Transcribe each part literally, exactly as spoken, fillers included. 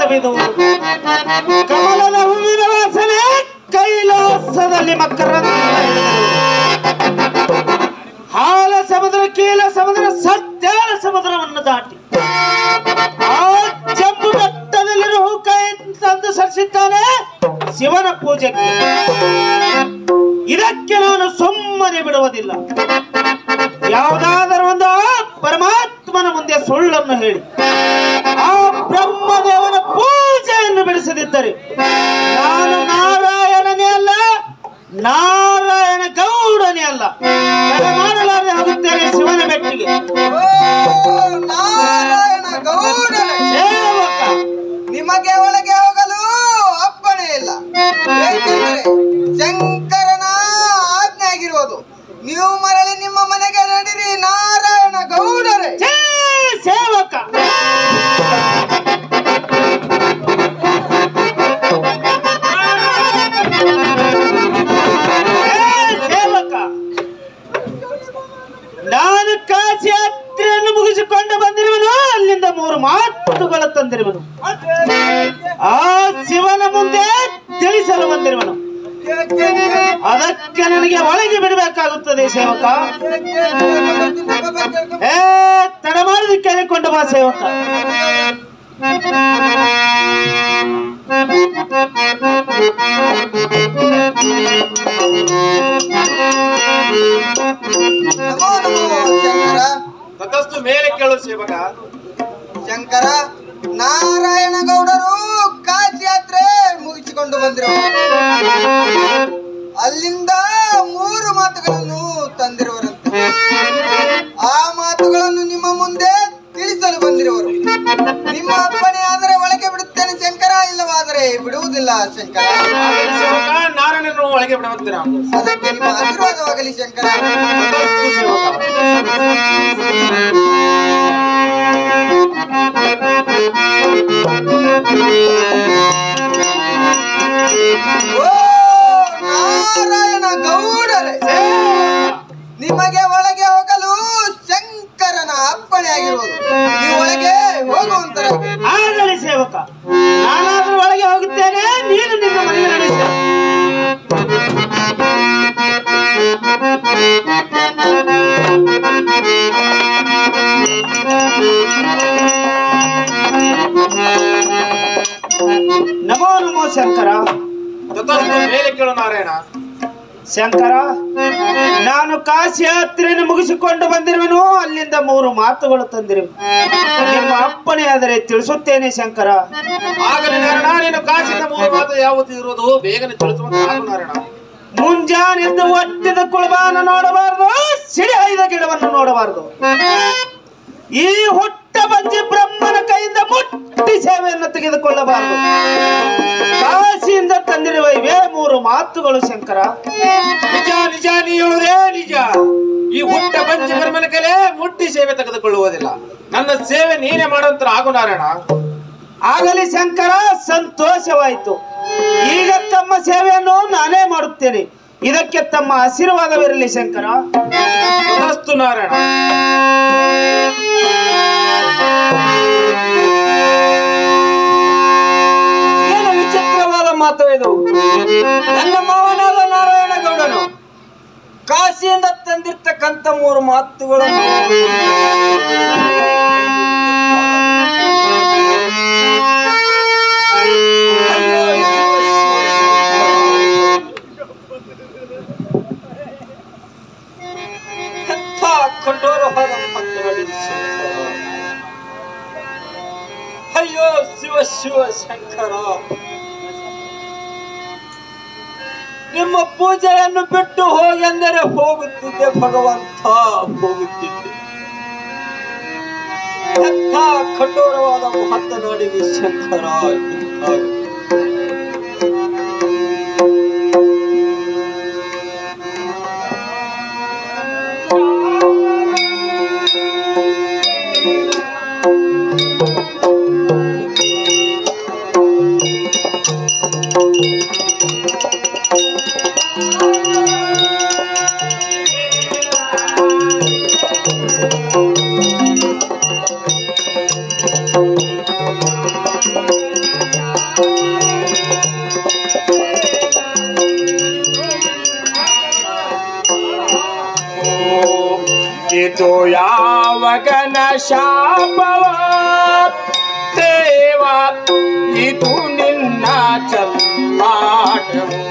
ಕವಿದು ಕಮಲದ ಹೂವಿನ ವಾಸನೆ ಕೈಲಾಸದಲ್ಲಿ ಮಕರಂದ ಹಾಲ ಸಮುದ್ರ ಕೀಲ ಸಮುದ್ರ ಸತ್ಯಾಲ ಸಮುದ್ರವನ್ನು ದಾಟಿ ಆ ಜಂಬು ಬೆಟ್ಟದಲ್ಲಿರುವ ಹೂಕಾಯಿ ತಂದು ಸರಿಸಿದ್ದಾನೆ ಶಿವನ ಪೂಜೆಗೆ. ಇದಕ್ಕೆ ನಾನು ಸುಮ್ಮನೆ ಬಿಡುವುದಿಲ್ಲ. ಯಾವುದಾದರೂ ಒಂದು ಪರಮಾತ್ಮನ ಮುಂದೆ ಸುಳ್ಳನ್ನು ಹೇಳಿ ಆ ಬ್ರಹ್ಮದೇವನ ಪೂಜೆಯನ್ನು ಬಿಡಿಸದಿದ್ದರೆ ನಾನು ನಾರಾಯಣನೇ ಅಲ್ಲ, ನಾರಾಯಣ ಗೌಡನೇ ಅಲ್ಲ, ಮಾಡಲಾರದೆ ಹೋಗುತ್ತೇನೆ ಶಿವನ ಬೆಟ್ಟಿಗೆ. ನಾರಾಯಣ ಗೌಡನೇ ಸೇವಕ, ನಿಮಗೆ ಒಳಗೆ ಹೋಗಲು ಅಪ್ಪಣೆ ಇಲ್ಲ. ಏಕೆಂದರೆ ಶಂಕರನ ಆಜ್ಞೆ ಆಗಿರುವುದು. ನೀವು ಮರಳಿ ನಿಮ್ಮ ಮನೆಗೆ ನಡಿರಿ ನಾರಾಯಣ ಗೌಡರೇ. ಸೇವಕ, ಸೇವಕ, ನಾನು ಕಾಶಿ ಯಾತ್ರೆಯನ್ನು ಮುಗಿಸಿಕೊಂಡು ಬಂದಿರುವನು. ಅಲ್ಲಿಂದ ಮೂರು ಮಾತುಗಳು ತಂದಿರುವನು. ಆ ಶಿವನ ಮುಂದೆ ತಿಳಿಸಲು ಬಂದಿರುವನು. ಅದಕ್ಕೆ ನನಗೆ ಒಳಗೆ ಬಿಡಬೇಕಾಗುತ್ತದೆ ಸೇವಕ. ಏ ತಡ ಮಾಡಿದ ಕೇಳಿಕೊಂಡು ಬಾ ಸೇವಕ. ಶಂಕರ ತಥಾಸ್ತು, ಮೇಲೆ ಕೇಳು ಸೇವಕ. ಶಂಕರ, ನಾರಾಯಣ ಗೌಡರು ಕಾಶಿ ಯಾತ್ರೆ ಮುಗಿಸಿಕೊಂಡು ಬಂದಿರು. ಅಲ್ಲಿಂದ ಮೂರು ಮಾತುಗಳನ್ನು ತಂದಿರುವರಂತೆ. ಆ ಮಾತುಗಳನ್ನು ನಿಮ್ಮ ಮುಂದೆ ತಿಳಿಸಲು ಬಂದಿರುವರು. ನಿಮ್ಮ ಅಪ್ಪಣೆ ಆದರೆ ಒಳಗೆ ಬಿಡುತ್ತೇನೆ ಶಂಕರ, ಇಲ್ಲವಾದರೆ ಬಿಡುವುದಿಲ್ಲ ಶಂಕರ. ನಾರಾಯಣನು ಒಳಗೆ ಬಿಡುವಂತೀರ. ಅದಕ್ಕೆ ನಿಮ್ಮ ಆಶೀರ್ವಾದವಾಗಲಿ ಶಂಕರ. ಓ ನಾರಾಯಣ ಗೌಡರೇ, ನಿಮಗೆ ಒಳಗೆ ಹೋಗಲು ಶಂಕರನ ಅಪ್ಪಣೆ ಆಗಿರುವುದು. ನೀವು ಒಳಗೆ ಹೋಗುವಂತರಾಗಿ. ಆಗಲಿ ಸೇವಕ, ನಾನಾದ್ರೂ ಒಳಗೆ ಹೋಗುತ್ತೇನೆ, ನೀನು ನಿನ್ನ ಮನೆಗೆ ನಡೆಸ. ನಮೋ ನಮೋ ಶಂಕರ. ತಥಾಸ್ತು, ಮೇಲೆ ಕೇಳು ನಾರಾಯಣ. ಶಂಕರ, ನಾನು ಕಾಶಿ ಯಾತ್ರೆಯನ್ನು ಮುಗಿಸಿಕೊಂಡು ಬಂದಿರುವನು. ಅಲ್ಲಿಂದ ಮೂರು ಮಾತುಗಳು ತಂದಿರುವೆ. ನಿಮ್ಮ ಅಪ್ಪಣೆ ಆದರೆ ತಿಳಿಸುತ್ತೇನೆ ಶಂಕರ. ಆಗಲಿ ನಾರಾಯಣ, ನೀನು ಕಾಶಿಯಿಂದ ಮೂರು ಮಾತು ಯಾವುದು ಇರುವುದು ಬೇಗನೆ ತಿಳಿಸುವಂತ ನಾರಾಯಣ. ಮುಂಜಾನೆದ್ದು ಒಟ್ಟಿದ ಕುಳಬಾನ ನೋಡಬಾರದು, ಸಿಡಿ ಐದ ಗಿಡವನ್ನು ನೋಡಬಾರದು. ಈ ಹುಟ್ಟ ಬಜ್ಜಿ ಬ್ರಹ್ಮನ ಕೈಯಿಂದ ಮುಟ್ಟಿ ಸೇವೆಯನ್ನು ತೆಗೆದುಕೊಳ್ಳಬಾರದು. ಕಾಶಿಯಿಂದ ತಂದಿರುವ ಇವೇ ಮೂರು ಮಾತುಗಳು ಶಂಕರ. ನಿಜ ನಿಜ, ನೀ ಹೇಳುವುದೇ ನಿಜ. ಈ ಹುಟ್ಟ ಬಂಜಿ ಬ್ರಹ್ಮನ ಕೈಲೇ ಮುಟ್ಟಿ ಸೇವೆ ತೆಗೆದುಕೊಳ್ಳುವುದಿಲ್ಲ. ನನ್ನ ಸೇವೆ ನೀನೇ ಮಾಡುವಂತ ಆಗು ನಾರಾಯಣ. ಆಗಲಿ ಶಂಕರ, ಸಂತೋಷವಾಯಿತು. ಈಗ ತಮ್ಮ ಸೇವೆಯನ್ನು ನಾನೇ ಮಾಡುತ್ತೇನೆ. ಇದಕ್ಕೆ ತಮ್ಮ ಆಶೀರ್ವಾದವಿರಲಿ ಶಂಕರ. ತಥಾಸ್ತು ನಾರಾಯಣ. ಏನು ವಿಚಿತ್ರವಾದ ಮಾತು ಇದು. ನನ್ನ ಮಾವನಾದ ನಾರಾಯಣ ಗೌಡನು ಕಾಶಿಯಿಂದ ತಂದಿರ್ತಕ್ಕಂಥ ಮೂರು ಮಾತುಗಳನ್ನು ಕಠೋರವಾದ ಮಾತುಗಳು. ಅಯ್ಯೋ ಶಿವ ಶಿವ ಶಂಕರ, ನಿಮ್ಮ ಪೂಜೆಯನ್ನು ಬಿಟ್ಟು ಹೋಗೆಂದರೆ ಹೋಗುತ್ತಿದ್ದೆ ಭಗವಂತ, ಹೋಗುತ್ತಿದ್ದೆ. ಎಂಥ ಕಠೋರವಾದ ಮಾತನಾಡಿದೆ ಶಂಕರ. ಶಾಪವ ದೇವ ಇದು ನಿನ್ನ ಚಲ್ಲಾಟವು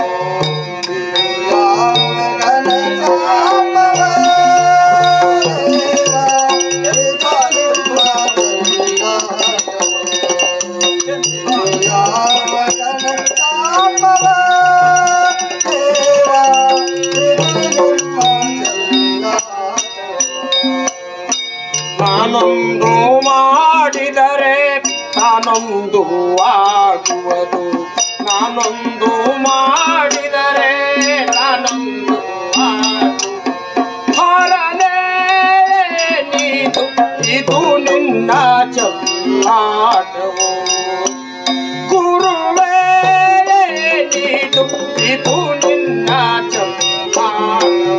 ನಾನೊಂದು ಮಾಡಿದರೆ ತಾನೊಂದು ಆಗುವುದು ನಾನೊಂದು ಮಾಡಿದರೆ ನಾನೊಂದು ಹರನೇ ನೀದು ಇದು ನಿನ್ನ ಚಲ್ಲಾಟವು ಗುರುವೇ ನೀದು ಇದು ನಿನ್ನ ಚಲ್ಲಾಟವು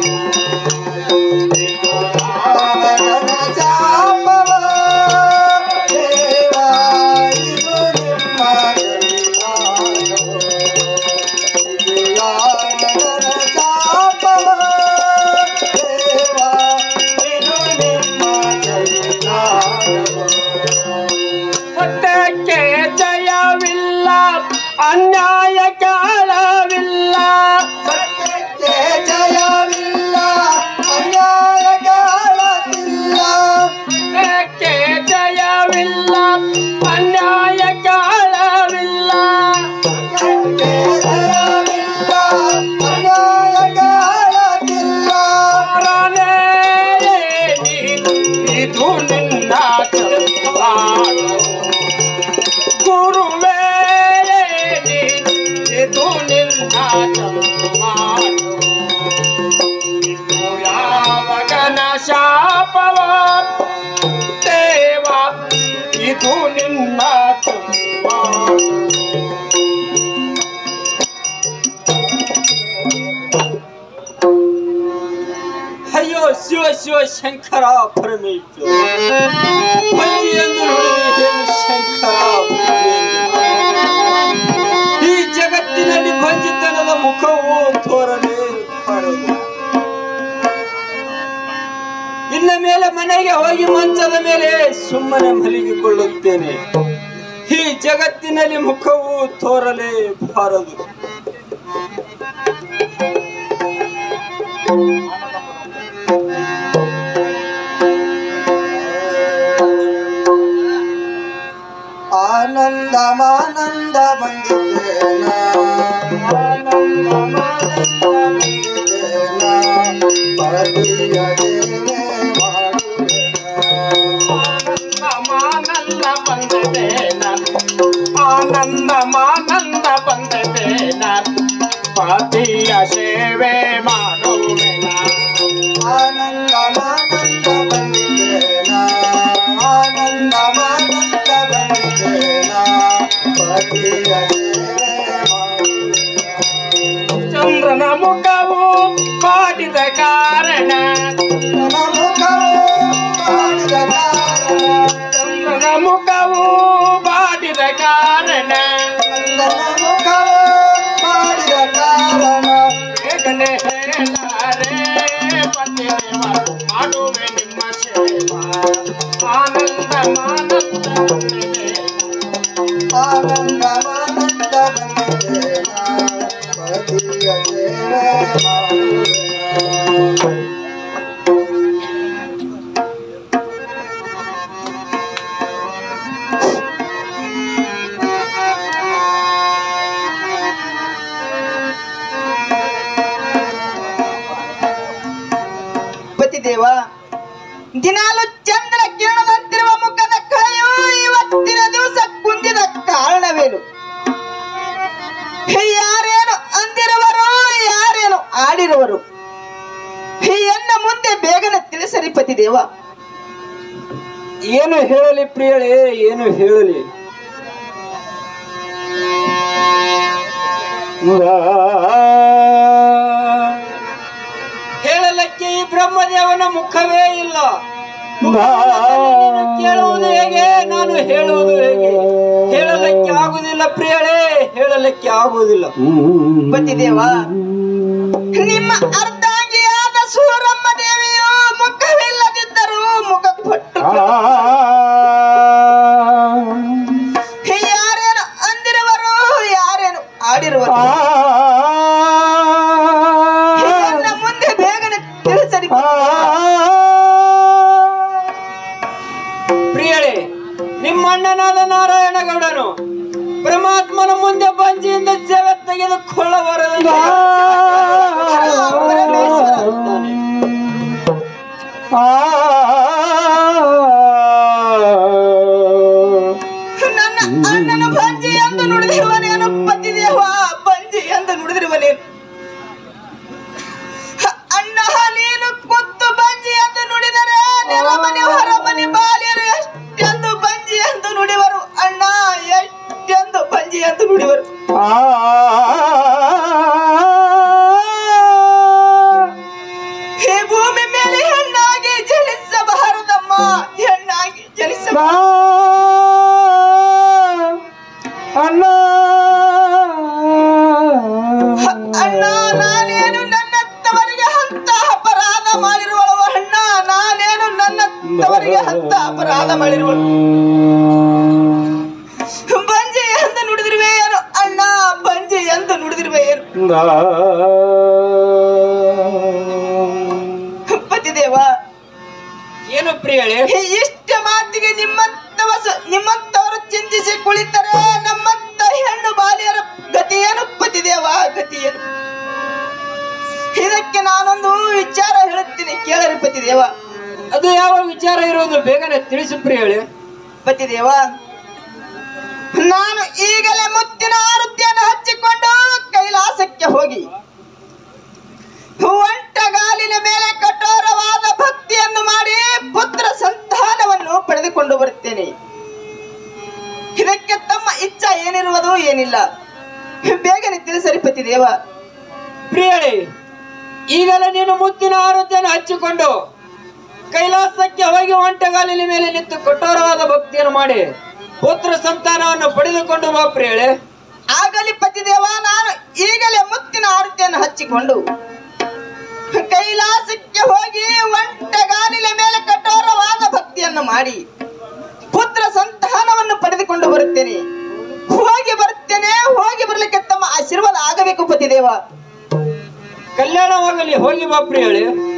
ಸತ್ಯಕ್ಕೆ ಜಯವಿಲ್ಲ ಅನ್ಯಾಯ ಕಾಲವಿಲ್ಲ ಸತ್ಯಕ್ಕೆ ಜಯವಿಲ್ಲ ಅನ್ಯಾಯ ಕಾಲವಿಲ್ಲ ಸತ್ಯಕ್ಕೆ ಜಯವಿಲ್ಲ ಅನ್ಯಾಯ ಕಾಲವಿಲ್ಲ ಸತ್ಯಕ್ಕೆ ಜಯವಿಲ್ಲ ಅನ್ಯಾಯ ಕಾಲವಿಲ್ಲ ಹರನೇ ನೀನು ಇದು ನಿನ್ನ ಚಲ್ಲಾಟವು ಗುರುವೇ ನೀನು ಇದು ನಿನ್ನ ಚಲ್ಲಾಟವು ಇದು ಯಾವಗನ ಶಾಪವ ದೇವ ಇದು ನಿನ್ನ ಚಲ್ಲಾಟವು ಅಯ್ಯೋ ಶಿವ ಶಿವ ಶಂಕರ ಪರಮೇಶ್ವರ ಭಂಜಿ ಎಂದು ನುಡಿದೆ ಹೇಳು ಶಂಕರ ಭಂಜಿ ಎಂದು. ಈ ಜಗತ್ತಿನಲ್ಲಿ ಭಂಜಿತನದ ಮುಖವು ತೋರಲೇ ಬಾರದು. ಇನ್ನ ಮೇಲೆ ಮನೆಗೆ ಹೋಗಿ ಮಂಚದ ಮೇಲೆ ಸುಮ್ಮನೆ ಮಲಗಿಕೊಳ್ಳುತ್ತೇನೆ. ಈ ಜಗತ್ತಿನಲ್ಲಿ ಮುಖವು ತೋರಲೇ ಬಾರದು. ಆನಂದ ಮಾನಂದ ಬಂದಿದ್ದೇನ ಆನಂದ ಮಾನಂದ ಬಂದಿದ್ದೇನ ಪರದಿಯ ದೇವೆ ಆನಂದ ಮಾನಂದ ಬಂದದೇನ ಆನಂದ ಮಾನಂದ ಬಂದದೇನ ಪತಿಯ ಸೇವೆ ಮಾಡುವೆನ ಆನಂದ ಮಾನಂದ ಬಂದಿದ್ದೇನ ಆನಂದ ಮಾನಂದ ಬಂದಿದ್ದೇನ ಪತಿಯ ಸೇವೆ ಚಂದ್ರನ ಮುಖವು ಮಾಡಿದ ಕಾರಣ ನನ್ನ ಮುಖವು ಮಾಡಿದ ಕಾರಣ ಚಂದ್ರನ ಮುಖವು ಮಾಡಿದ ಕಾರಣ ನನ್ನ ಮುಖವು ಮಾಡಿದ ಕಾರಣ ಬೇಗನೆ ಹೇಳಾರೆ ಪತಿದೇವ ಮಾಡುವೆ ನಿಮ್ಮ ಸೇವಾ ಆನಂದ ಮಾನಂದ ಆನಂದ ಮಾನಂದ ಬಂದಿದ್ದೇನ ಪತಿಯ ಸೇವೆ ಮಾಡುವೆನ. ಪತಿದೇವ ದಿನಾಲು ಚಂದ್ರ ಕಿರಣದಂತಿರುವ ಮುಖದ ಕಳೆಯು ಇವತ್ತಿನ ದಿವಸ ಕುಂದಿದ ಕಾರಣವೇನು? ಯಾರೇನು ಅಂದಿರುವರು ಯಾರೇನು ಆಡಿರುವರು ಎನ್ನ ಮುಂದೆ ಬೇಗನೆ ತಿಳಿಸರಿ ಪತಿದೇವ. ಏನು ಹೇಳಲಿ ಪ್ರಿಯಳೇ, ಏನು ಹೇಳಲಿ? ಹೇಳಲಿಕ್ಕೆ ಈ ಬ್ರಹ್ಮದೇವನ ಮುಖವೇ ಇಲ್ಲ. ಮುಖವಿಲ್ಲದೆ ನೀನು ಕೇಳುವುದು ಹೇಗೆ, ನಾನು ಹೇಳುವುದು ಹೇಗೆ? ಹೇಳಲಿಕ್ಕೆ ಆಗುವುದಿಲ್ಲ ಪ್ರಿಯಳೇ, ಹೇಳಲಿಕ್ಕೆ ಆಗುವುದಿಲ್ಲ. ಪತಿದೇವ, ನಿಮ್ಮ ಅರ್ಧಾಂಗಿಯಾದ ಸೂರಮ್ಮ ದೇವಿಯು ಮುಖವಿಲ್ಲದಿದ್ದರೂ ಮುಖ ಕೊಟ್ಟು ಯಾರೇನು ಅಂದಿರುವರು ಯಾರೇನು ಆಡಿರುವರು ನನ್ನ ಮುಂದೆ ಬೇಗನೆ ತಿಳಿಸರಿ ಪ್ರಿಯಳೇ, ನಿಮ್ಮ ಅಣ್ಣನಾದ ನಾರಾಯಣಗೌಡನು ಪರಮಾತ್ಮನ ಮುಂದೆ ಬಂಜಿಯಿಂದ ಸೇವೆ ತೆಗೆದುಕೊಳ್ಳಬಾರದು. ನನ್ನ ಅಣ್ಣನ ಬಂಜಿ ಎಂದು ನುಡಿದಿರುವನೇನು ಪತಿದೇವ, ಬಂಜಿ ಎಂದು ನುಡಿದಿರುವನೇನು ಅಣ್ಣ. ನೀನು ಕೂತು ಬಂಜಿ ಎಂದು ನುಡಿದರೆ ನೆಲಮನೆ ಹೊರಮನೆ ಬಾಲ್ಯರು ಎಷ್ಟೆಂದು ಬಂಜಿ ಎಂದು ನುಡಿವರು ಅಣ್ಣ, ಎಷ್ಟೆಂದು ಬಂಜಿ ಎಂದು ನುಡಿವರು. ಈ ಭೂಮಿ ಮೇಲೆ ಹೆಣ್ಣಾಗಿ ಜನಿಸಬಾರದಮ್ಮ, ಹೆಣ್ಣಾಗಿ ಜನಿಸಬಾರದು ಅಣ್ಣ. ಅಣ್ಣ. ನಾನೇನು ನನ್ನ ತವರಿಗೆ ಅಂತ ಅಪರಾಧ ಮಾಡಿರುವಳು ಅಣ್ಣ, ನಾನೇನು ನನ್ನ ತವರಿಗೆ ಅಂತ ಅಪರಾಧ ಮಾಡಿರುವಳು. ಬಂಜಿ ಎಂದು ನುಡಿದಿರುವೆ ಏನು ಅಣ್ಣ, ಬಂಜಿ ಎಂದು ನುಡಿದಿರುವೆ ಏನು ಪತಿದೇವ. ಏನು ಪ್ರಿಯಳೇ, ಇಷ್ಟ ಮಾತಿಗೆ ನಿಮ್ಮಂತವ ನಿಮ್ಮಂತವರು ಚಿಂತಿಸಿ ಕುಳಿತರೆ ನಮ್ಮಂತ ಹೆಣ್ಣು ಬಾಲಿಯರ ಗತಿ ಏನು ಪತಿದೇವ, ಗತಿ ಏನು? ಇದಕ್ಕೆ ನಾನೊಂದು ವಿಚಾರ ಹೇಳುತ್ತೀನಿ ಕೇಳರಿ ಪತಿದೇವ. ಅದು ಯಾವ ವಿಚಾರ ಇರೋದು ಬೇಗನೆ ತಿಳಿಸು ಪ್ರಿಯಳೇ. ಪತಿದೇವ, ನಾನು ಈಗಲೇ ಮುತ್ತಿನ ಆರುತಿಯನ್ನು ಹಚ್ಚಿಕೊಂಡು ಕೈಲಾಸಕ್ಕೆ ಹೋಗಿ ಒಂಟಗಾಲಿನ ಮೇಲೆ ಕಠೋರವಾದ ಭಕ್ತಿಯನ್ನು ಮಾಡಿ ಪುತ್ರ ಸಂತಾನವನ್ನು ಪಡೆದುಕೊಂಡು ಬರುತ್ತೇನೆ. ಇದಕ್ಕೆ ತಮ್ಮ ಇಚ್ಛಾ ಏನಿರುವುದು ಏನಿಲ್ಲ, ಬೇಗನೆ ತಿಳಿಸರಿ ಪತಿದೇವ. ಪ್ರಿಯಳೇ, ಈಗಲೇ ನೀನು ಮುತ್ತಿನ ಆರುತಿಯನ್ನು ಹಚ್ಚಿಕೊಂಡು ಕೈಲಾಸಕ್ಕೆ ಹೋಗಿ ಒಂಟೆಗಾಲಿನ ಮೇಲೆ ನಿಂತು ಕಠೋರವಾದ ಭಕ್ತಿಯನ್ನು ಮಾಡಿ ಪುತ್ರ ಸಂತಾನವನ್ನು ಪಡೆದುಕೊಂಡು ಬಾ ಪ್ರಿಯಳೇ. ಆಗಲಿ ಪತಿದೇವ, ನಾನು ಈಗಲೇ ಮುತ್ತಿನ ಆರುತಿಯನ್ನು ಹಚ್ಚಿಕೊಂಡು ಕೈಲಾಸಕ್ಕೆ ಹೋಗಿ ಒಂಟೆಗಾಲಿನ ಮೇಲೆ ಕಠೋರವಾದ ಭಕ್ತಿಯನ್ನು ಮಾಡಿ ಪುತ್ರ ಸಂತಾನವನ್ನು ಪಡೆದುಕೊಂಡು ಬರುತ್ತೇನೆ. ಹೋಗಿ ಬರುತ್ತೇನೆ, ಹೋಗಿ ಬರ್ಲಿಕ್ಕೆ ತಮ್ಮ ಆಶೀರ್ವಾದ ಆಗಬೇಕು ಪತಿದೇವ. ಕಲ್ಯಾಣವಾಗಲಿ, ಹೋಗಿ ಬಾ ಪ್ರಿಯಳೇ.